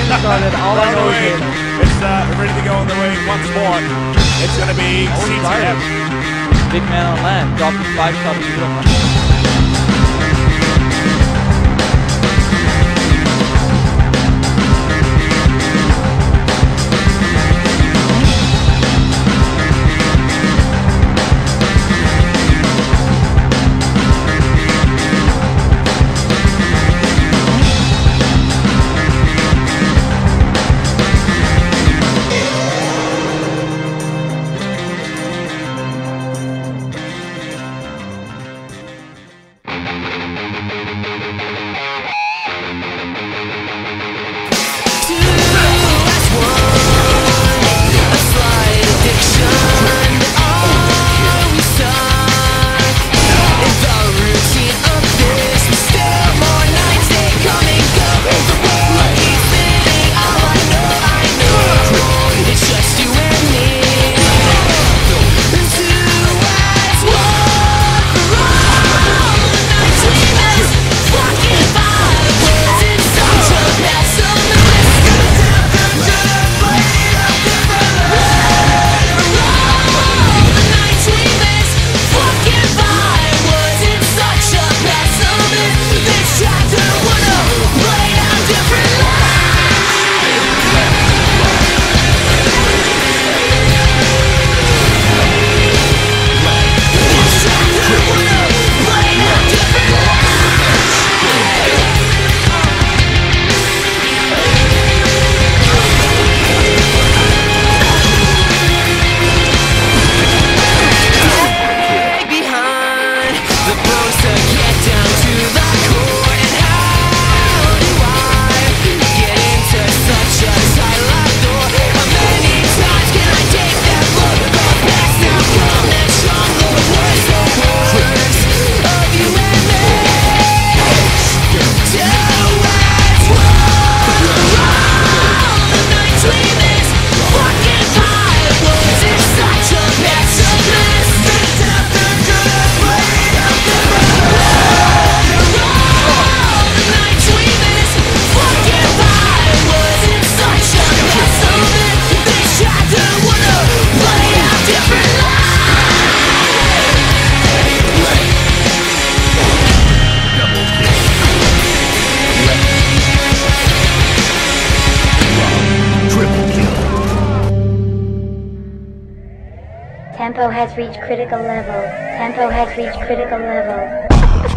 already started. All I know is it's ready to go on the ring once more. It's going to be CTF. Big man on land. Dropped his 5-star to the Tempo has reached critical level. Tempo has reached critical level.